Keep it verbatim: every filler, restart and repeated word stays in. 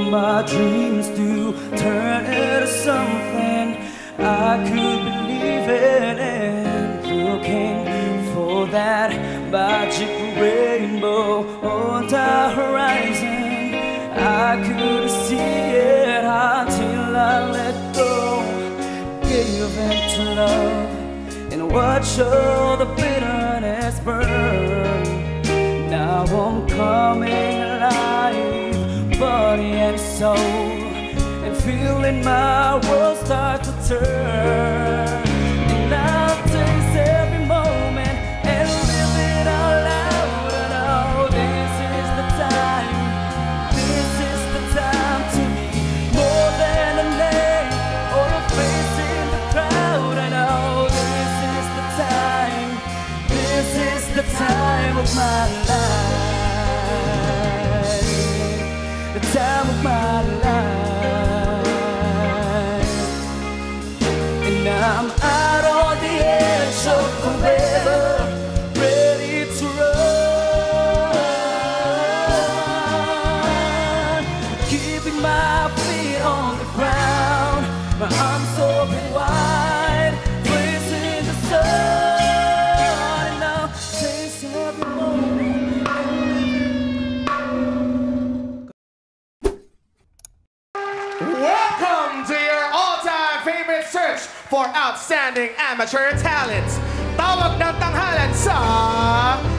my dreams to turn into something I could believe in, and looking for that magic rainbow on the horizon. I couldn't see it until I let go, gave in to love and watch all the bitterness burn. Now I'm coming alive, body and soul, and feeling my world start to turn. And I'll taste every moment and live it out loud. And oh, this is the time, this is the time to be more than a name or a face in the crowd. And oh, this is the time, this is the time of my life, the time of my life. And I'm out on the edge of forever, ready to run, keeping my feet on the ground, my arms open wide, facing the sun. And I'll taste every moment. Welcome to your all-time favorite search for outstanding amateur talent. Tawag ng tanghalan sa